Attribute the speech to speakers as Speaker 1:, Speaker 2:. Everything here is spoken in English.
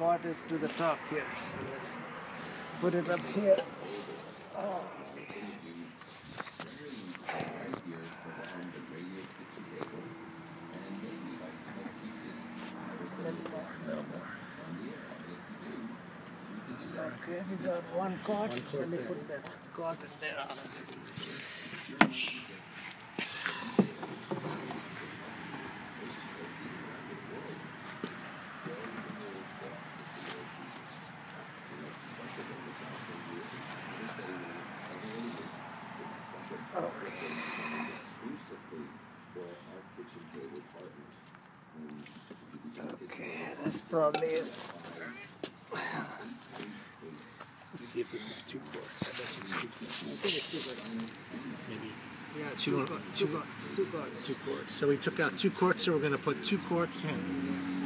Speaker 1: cot is to the top here. So let's put it up here. Oh. A little more. Okay, we got one cot. Let me put that cot in there. Okay, this probably is. Let's see if this is 2 quarts. I bet it's 2 quarts. I think it's 2 quarts. Maybe. Yeah, two quarts. So we took out 2 quarts, so we're going to put 2 quarts in. Yeah.